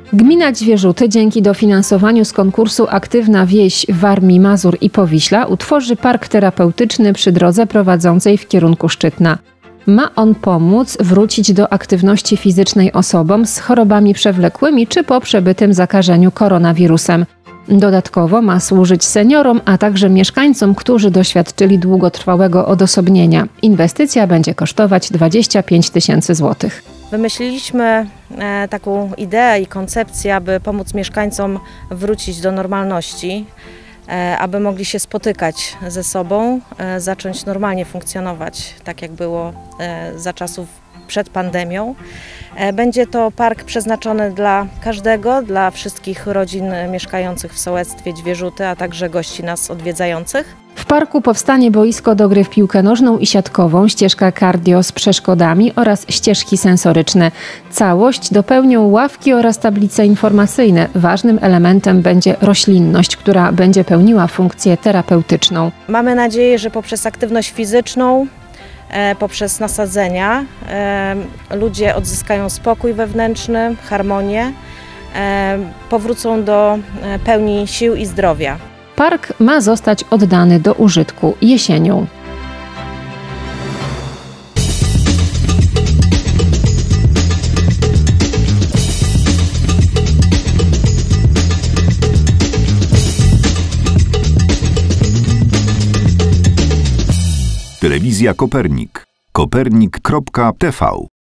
Gmina Zwierzuty dzięki dofinansowaniu z konkursu Aktywna Wieś Warmii, Mazur i Powiśla utworzy park terapeutyczny przy drodze prowadzącej w kierunku Szczytna. Ma on pomóc wrócić do aktywności fizycznej osobom z chorobami przewlekłymi czy po przebytym zakażeniu koronawirusem. Dodatkowo ma służyć seniorom, a także mieszkańcom, którzy doświadczyli długotrwałego odosobnienia. Inwestycja będzie kosztować 25 000 złotych. Wymyśliliśmy taką ideę i koncepcję, aby pomóc mieszkańcom wrócić do normalności, aby mogli się spotykać ze sobą, zacząć normalnie funkcjonować, tak jak było za czasów przed pandemią. Będzie to park przeznaczony dla każdego, dla wszystkich rodzin mieszkających w sołectwie Zwierzuty, a także gości nas odwiedzających. W parku powstanie boisko do gry w piłkę nożną i siatkową, ścieżka cardio z przeszkodami oraz ścieżki sensoryczne. Całość dopełnią ławki oraz tablice informacyjne. Ważnym elementem będzie roślinność, która będzie pełniła funkcję terapeutyczną. Mamy nadzieję, że poprzez aktywność fizyczną, poprzez nasadzenia ludzie odzyskają spokój wewnętrzny, harmonię, powrócą do pełni sił i zdrowia. Park ma zostać oddany do użytku jesienią. Telewizja Kopernik. Kopernik.tv